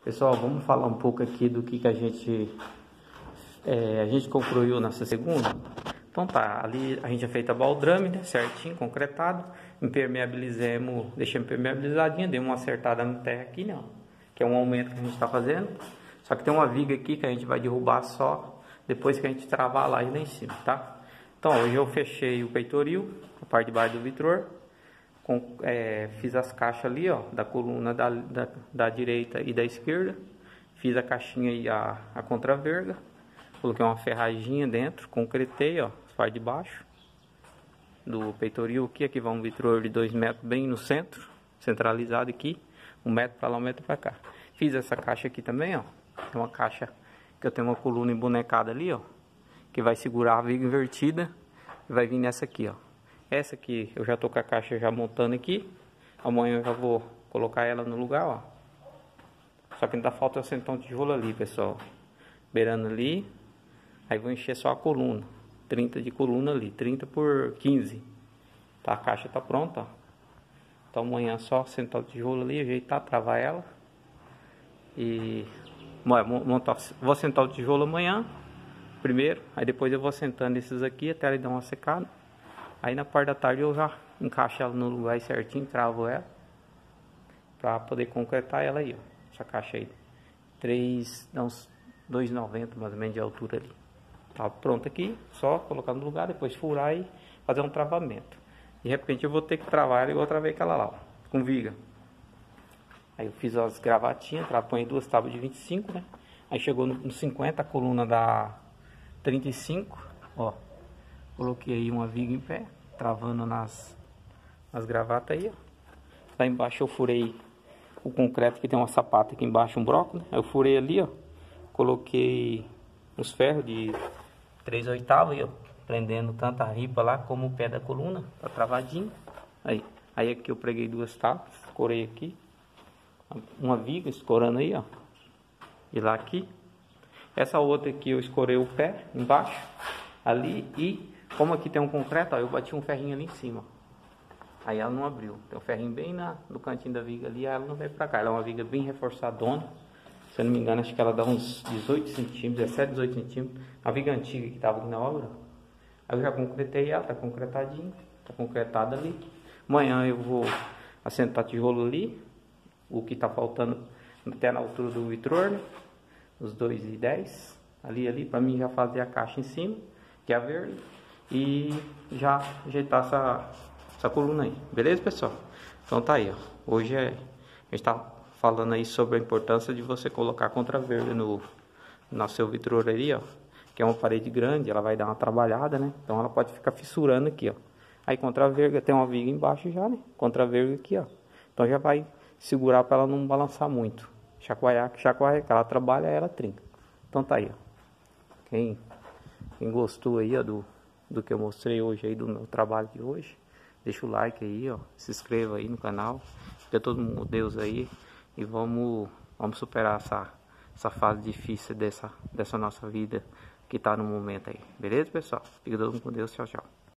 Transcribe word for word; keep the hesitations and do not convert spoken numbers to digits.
Pessoal, vamos falar um pouco aqui do que, que a gente é, a gente concluiu nessa segunda. Então tá, ali a gente já fez a baldrame, né, certinho, concretado, impermeabilizemos, deixamos impermeabilizadinha, demos uma acertada no terra aqui, né, ó, que é um aumento que a gente está fazendo. Só que tem uma viga aqui que a gente vai derrubar só depois que a gente travar a laje lá em cima, tá? Então hoje eu fechei o peitoril, a parte de baixo do vitror. Com, é, fiz as caixas ali, ó, da coluna da, da, da direita e da esquerda. Fiz a caixinha e a, a contraverga. Coloquei uma ferraginha dentro, concretei, ó, a parte de baixo do peitoril aqui. Aqui vai um vitror de dois metros bem no centro, centralizado aqui. Um metro para lá, um metro para cá. Fiz essa caixa aqui também, ó. É uma caixa que eu tenho uma coluna embonecada ali, ó, que vai segurar a viga invertida e vai vir nessa aqui, ó. Essa aqui eu já tô com a caixa já montando aqui. Amanhã eu já vou colocar ela no lugar, ó. Só que ainda falta eu sentar um tijolo ali, pessoal. Beirando ali. Aí vou encher só a coluna. trinta de coluna ali. trinta por quinze. Tá, a caixa tá pronta, ó. Então amanhã é só sentar o tijolo ali, ajeitar, travar ela. E montar, vou sentar o tijolo amanhã primeiro. Aí depois eu vou sentando esses aqui até ele dar uma secada. Aí na parte da tarde eu já encaixo ela no lugar certinho, travo ela pra poder concretar ela aí, ó. Essa caixa aí, três, dá uns dois e noventa mais ou menos de altura ali. Tá pronto aqui, só colocar no lugar, depois furar e fazer um travamento. De repente eu vou ter que travar ela igual eu travei aquela lá, ó, com viga. Aí eu fiz as gravatinhas, põe duas tábuas de vinte e cinco, né? Aí chegou no cinquenta, a coluna da trinta e cinco, ó. Coloquei aí uma viga em pé, travando nas, nas gravatas aí, ó. Lá embaixo eu furei o concreto, que tem uma sapata aqui embaixo, um broco, né? Eu furei ali, ó. Coloquei os ferros de três oitavos aí, ó. Prendendo tanto a ripa lá como o pé da coluna, tá travadinho. Aí, aí aqui eu preguei duas tábuas, escorei aqui. Uma viga escorando aí, ó. E lá aqui. Essa outra aqui eu escorei o pé embaixo, ali e... Como aqui tem um concreto, ó, eu bati um ferrinho ali em cima. Aí ela não abriu. Tem um ferrinho bem na, no cantinho da viga ali, aí ela não veio pra cá. Ela é uma viga bem reforçadona. Se eu não me engano, acho que ela dá uns dezoito centímetros, dezessete, dezoito centímetros. A viga antiga que tava aqui na obra. Aí eu já concretei ela, tá concretadinho. Tá concretada ali. Amanhã eu vou assentar tijolo ali. O que tá faltando até na altura do vitror, né? Os dois e dez. Ali, ali, pra mim já fazer a caixa em cima, que é a verde. E já ajeitar essa, essa coluna aí, beleza, pessoal? Então tá aí, ó. Hoje é, a gente tá falando aí sobre a importância de você colocar contraverga no, no seu vitror aí, ó. Que é uma parede grande, ela vai dar uma trabalhada, né? Então ela pode ficar fissurando aqui, ó. Aí contraverga, tem uma viga embaixo já, né? Contraverga aqui, ó. Então já vai segurar para ela não balançar muito. Chacoalhar, chacoalhar, que ela trabalha, ela trinca. Então tá aí, ó. Quem, quem gostou aí, ó, do... do que eu mostrei hoje aí, do meu trabalho de hoje, deixa o like aí, ó, se inscreva aí no canal, fica todo mundo Deus aí, e vamos, vamos superar essa, essa fase difícil dessa, dessa nossa vida que tá no momento aí, beleza, pessoal? Fica todo mundo com Deus, tchau, tchau.